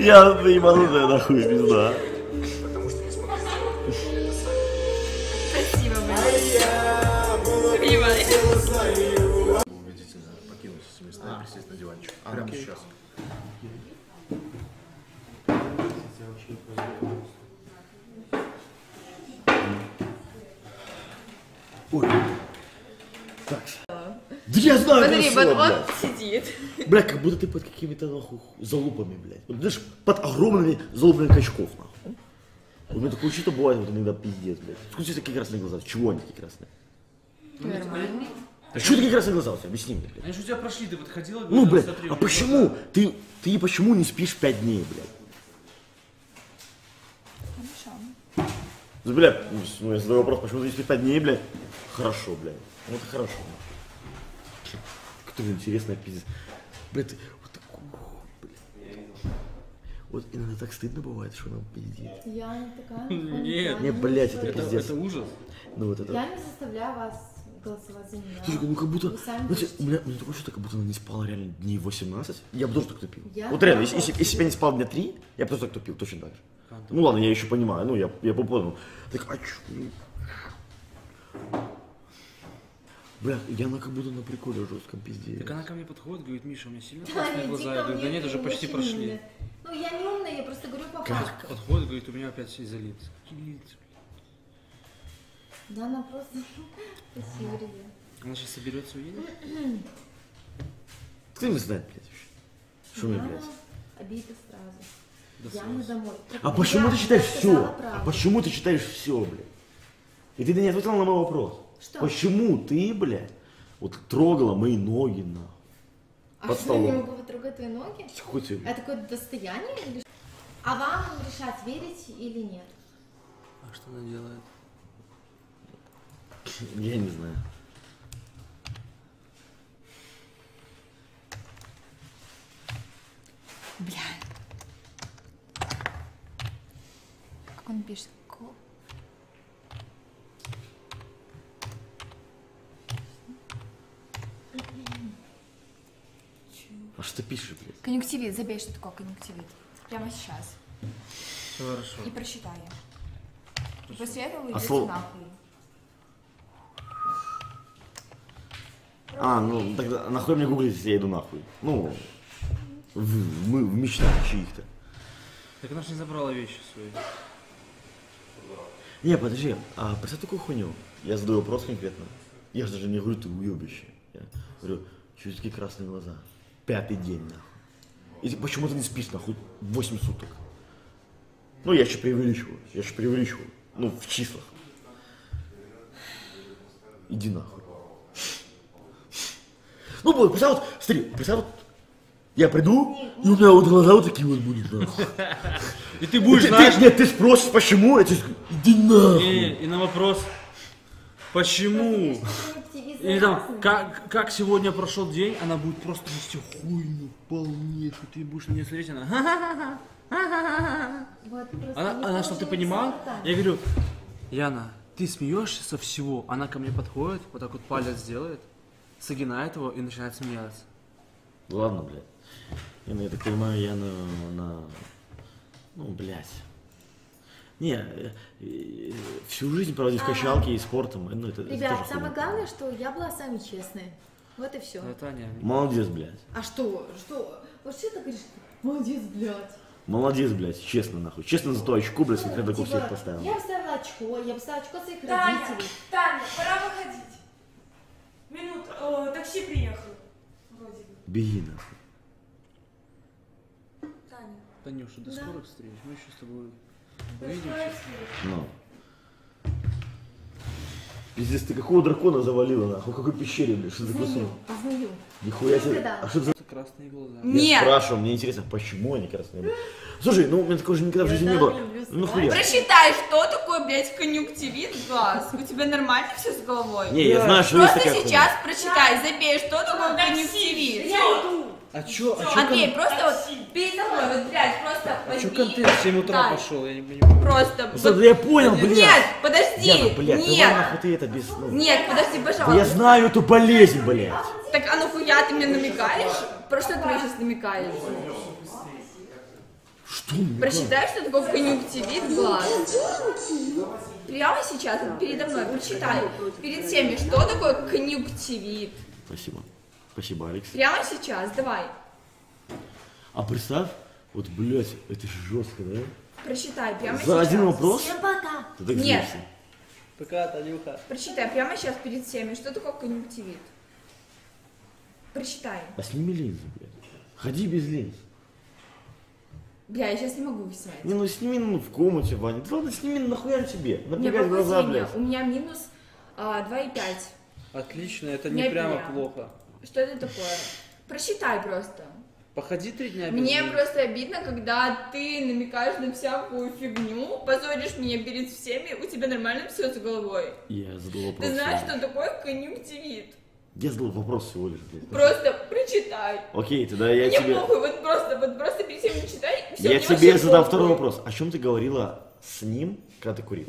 Я ебанутая нахуй, пизда. Спасибо, блядь. Понимаешь? Убедительно покинуть эти места и присесть на диванчик. Прямо сейчас. Ой. Так. Да я знаю, Смотри, это вот всё, он сидит. Бля, как будто ты под какими-то нахуй залупами, блядь. Вот, знаешь, под огромными залупами качков, нахуй. У меня такое чувство бывает вот иногда пиздец, блядь. Сколько у тебя такие красные глаза? Чего они такие красные? Нормально. А что такие красные глаза у тебя? Объясни мне, блядь. Они же у тебя прошли, ты подходила и Ну, говорила, блядь, смотри, а у меня почему? Ты почему не спишь 5 дней, блядь? Хорошо. Ну, блядь, ну, я задаю вопрос, почему ты не спишь 5 дней, блядь? Хорошо, блядь. Ну, это хорошо. Какая интересная пиздец. Блядь, ты вот такой, блядь. Вот иногда так стыдно бывает, что нам пиздит. Я не такая. Нет. Не, блядь, это пиздец. Это ужас. Ну, вот это. Я не заставляю вас голосовать за меня. Слушай, ну как будто, Вы сами знаете, хотите. у меня такое чувство, как будто она не спала реально дней 18. Я бы тоже так тупил. Я Вот реально, тоже. если бы я не спал дня 3, я бы тоже так тупил, точно так же. Ну ладно, я еще понимаю, ну я понял. Так, а чё? Бля, я как будто на приколе жестком пиздец. Так она ко мне подходит, говорит, Миша, у меня сильно Да, красные иди глаза. ко Я говорю, да мне, нет, ты уже почти очень прошли. умная. Ну, я не умная, я просто говорю по факту. Подходит, говорит, у меня опять из-за лиц. Да, она просто... Спасибо, ребят. Она сейчас соберется, уедет? Кто не знает, блядь, вообще? Что мне, Она блядь? обида сразу. Да Я не домой. А почему ты читаешь Я все? сказала А правду. почему ты читаешь все, блядь? И ты не ответил на мой вопрос. Что? Почему ты, блядь, вот трогала мои ноги, нахуй? А под что, я не столом? могу потрогать твои ноги? Какой тебе, блядь? Это какое-то достояние или что? А вам решать, верить или нет? А что она делает? Я не знаю. Бля. Как он пишет? А что ты пишешь, блядь? Конъюнктивит. Забей, что такое конъюнктивит. Прямо сейчас. Хорошо. И прочитай. И после этого А идете слово- нахуй. А, ну тогда нахуй мне гуглить, если я иду нахуй? Ну, в мечтах чьих-то. Так она же не забрала вещи свои. Не, подожди, а представь такую хуйню. Я задаю вопрос конкретно. Я же даже не говорю, ты уебище. Я говорю, что такие красные глаза? 5-й день, нахуй. И ты почему ты не спишь, нахуй, 8 суток? Ну, я еще преувеличиваю. Ну, в числах. Иди нахуй. Ну, вот, представь, вот, смотри, представь, вот, я приду, и у меня вот глаза вот такие вот будут, нахуй. И ты будешь, Ты- знаешь... Нет, ты спросишь, почему, я тебе скажу, иди нахуй. И на вопрос, почему? Конъюнктивит Или там, заразный. как сегодня прошел день, она будет просто нести хуйню полнейшую. Ты будешь на нее смотреть, она... ха-ха-ха-ха, ха-ха-ха-ха. Вот просто Она, никто чтобы ты же не понимал, знает. я говорю, Яна, ты смеешься со всего. Она ко мне подходит, вот так вот палец делает, согинает его и начинает смеяться. Ладно, блядь. Я так понимаю, я на... Ну, блядь. Не, всю жизнь проводить в качалке и спортом, ну, это Ребят, тоже самое хуйня. главное, что я была с вами честной. Вот и все. А Таня, Молодец, блядь. А что? Что? Вот что ты говоришь? Молодец, блядь. Молодец, блядь, честно, нахуй. Честно за то очко, блядь, своих родаков всех поставил. Я поставила очко, я поставила очко своих Таня, родителей. Таня, пора выходить. Такси приехало. Вроде бы. Беги, нахуй. Таня. Танюша, до Да. скорых встреч. Мы еще с тобой до увидимся. скорой встречи. Ну. Пиздец, ты какого дракона завалила, нахуй? В какой пещере, блядь? Что ты такое? Познаю, познаю. Нихуя себе. Когда? А что это за... Это красные глаза. Я Нет. спрашиваю, мне интересно, почему они красные были? Слушай, ну у меня такого же никогда в жизни не было. Ну нахуя? Прочитай, что такое, блядь, конъюнктивит глаз. У тебя нормально все с головой? Не, я знаю, что есть Просто такая сейчас прочитай, забей, что такое Такси. конъюнктивит. Я иду. А чё Андрей, просто вот перед тобой, вот, блядь, просто чё возьми. контент в 7 утра дай. пошел? Я не понимаю. Просто. хуйня. Да я понял, блядь. Нет, подожди. Яна, блядь, давай Нет. нахуй ты это без... ну. Нет, подожди, Да я пожалуйста. знаю эту болезнь, блядь. Так а нахуя ты мне намекаешь? Про что ты мне сейчас намекаешь? Что? Никак. Прочитай, что такое конъюнктивит глаз. Прямо сейчас, вот передо мной, прочитай. Перед всеми, что такое конъюнктивит. Спасибо. Спасибо, Алекс. Прямо сейчас, давай. А представь, вот, блядь, это же жестко, да? Прочитай прямо За сейчас. один вопрос? Всем пока. Ты так Нет. злишься. Пока, Танюха. Прочитай прямо сейчас перед всеми, что такое конъюнктивит. Прочитай. А сними линзы, блядь. Ходи без линз. Бля, я сейчас не могу их снять. Не, ну сними ну, в комнате, Ваня. Да ладно, сними нахуя тебе. У меня Напрягай глаза, плохое блядь. зрение. У меня минус 2,5. Отлично, это Не не прямо прям. плохо. Что это такое? Прочитай просто. Походи 3 дня без Мне линз. просто обидно, когда ты намекаешь на всякую фигню, позоришь меня перед всеми, у тебя нормально все с головой. Я задал вопрос. Ты знаешь, всего. что такое конъюнктивит? Я задал вопрос всего лишь, блядь. Просто прочитай. Окей, тогда я Мне тебе... похуй, вот просто перед всеми читай. Всё, Я мне тебе вообще задам похуй. второй вопрос. О чем ты говорила с ним, когда ты курила?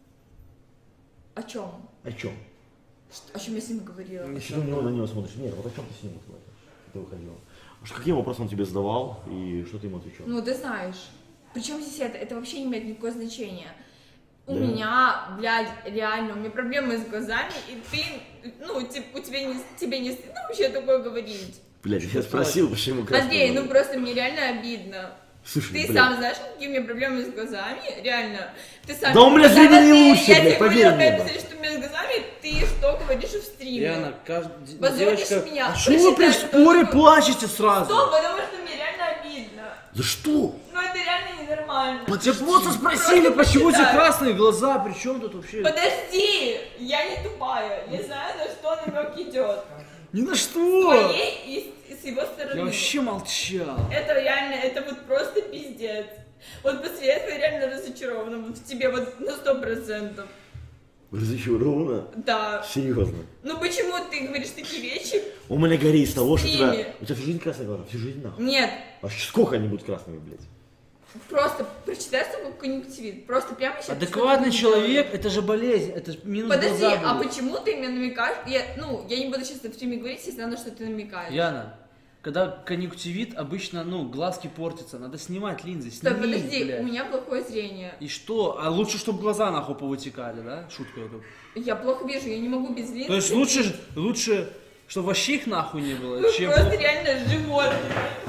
О чем? О чем? О чем я с ним говорила? Что ты на него смотришь? Нет, вот о чем ты с ним говорила? Ты выходила. Какие вопросы он тебе задавал и что ты ему отвечал? Ну, ты знаешь. Причем здесь это вообще не имеет никакого значения. У Да. меня, блядь, реально, у меня проблемы с глазами, и ты, ну, у тебе не стыдно вообще такое говорить? Блядь, я спросил, почему красный Андрей, глаз. ну просто мне реально обидно. Слушай, Ты блядь. сам знаешь, какие у меня проблемы с глазами? Реально. Ты сам... Да у меня Когда зрение не ты- лучше, я блядь, тебе поверь говорила, мне, когда да. ты что у меня с глазами, ты что говоришь в стриме? Яна, Позоришь девочка... меня. А что вы при Прочитай, споре что- плачете сразу? Что? Потому что мне реально обидно. За что? Ну это реально ненормально. Тебя просто спросили, Просто почему у тебя почитай. красные глаза, при чем тут вообще? Подожди, я не тупая, я знаю, на что намек идет. Ни на С что! твоей и с его стороны. Я вообще молчал. Это реально, это вот просто пиздец. Вот после этого я реально разочарована вот в тебе вот на 100%. Разочарована? Да. Серьезно. Ну почему ты говоришь такие вещи? У меня горит с того, что Стриме. у тебя всю жизнь красные глаза, всю жизнь нахуй. Нет, А сколько они будут красными, блядь? просто прочитай, что такое конъюнктивит. Просто прямо сейчас. Адекватный что-то человек, это же болезнь, это же минус Подожди, глаза а будет. почему ты мне намекаешь? Я не буду сейчас в стриме говорить, если знаю, на что ты намекаешь. Яна, когда конъюнктивит, обычно, глазки портятся, надо снимать линзы, Стой, сними, подожди, блядь. у меня плохое зрение. И что? А лучше, чтобы глаза нахуй повытекали, да? Шутка эту. Я плохо вижу, я не могу без линз. То есть лучше, чтобы вообще их нахуй не было, Вы чем... просто реально животные.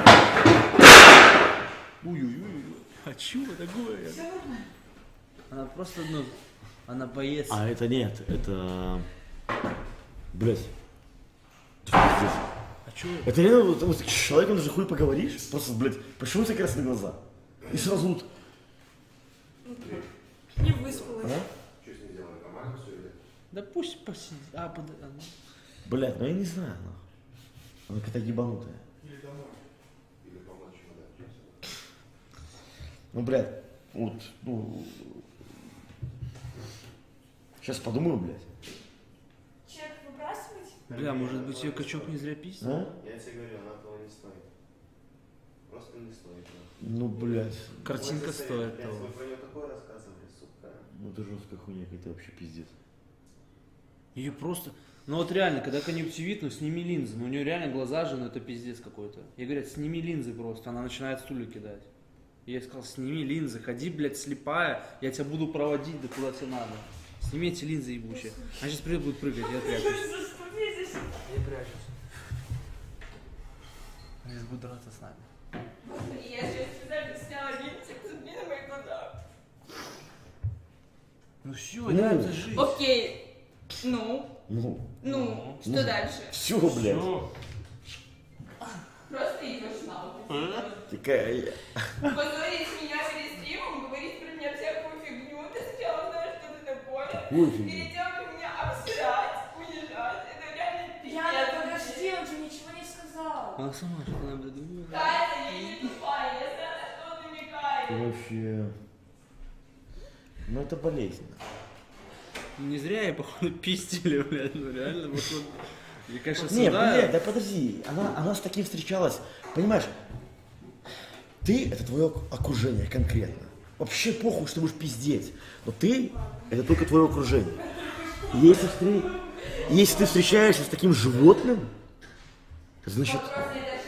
Ой-ой-ой, а чего такое? Она просто, она боец. А это нет, это... Блядь. Это пиздец. А чё? Это реально, вот с человеком даже хуй поговоришь, просто, блядь, почему у тебя красные глаза? И сразу вот... Не выспалась. Да пусть посидит. Блядь, ну я не знаю, нахуй. Она какая-то ебанутая. Ну, блядь, вот, сейчас подумаю, блядь. Чек выбрасывать? Бля, может быть ее качок не зря пиздит? А? Я тебе говорю, она того не стоит. Просто не стоит. Ну, блядь, Картинка стоит того. Вы про нее такое рассказывали, сука. ну это жесткая хуйня, это вообще пиздец. Ее просто... Ну вот реально, когда конъюнктивит, сними линзы. Ну у нее реально глаза же, это пиздец какой-то. Ей говорят, сними линзы просто. Она начинает стулья кидать. Я ей сказал, сними линзы, ходи, блядь, слепая, я тебя буду проводить, да куда тебе надо. Сними эти линзы ебучие. Она сейчас придет, будет прыгать, я прячусь. Я прячусь. Она сейчас будет драться с нами. Я сейчас специально сняла линзы, посмотри на мои глаза. Ну все, реально, это жизнь. Окей. Ну, что Ну. дальше? Все, блядь. Просто идешь нахуй. Такая я. Позорить меня перед стримом, говорить про меня всякую фигню. Ты сначала знаешь, что это такое. Какую фигню? Перед тем, как меня обсирать, унижать. Это реально пиздец. Яна, подожди, он же ничего не сказал. Она сама что она придумала. Катя, я не тупая, я знаю, на что он намекает. Вообще... Ну это болезненно. Не зря я, походу, пиздили, блядь, ну реально, вот, я, конечно, Не, осуждаю. блядь, да подожди, она с таким встречалась, понимаешь, ты это твое окружение конкретно. Вообще похуй, что будешь пиздеть, но ты это только твое окружение. Если ты встречаешься с таким животным, значит, Вопрос не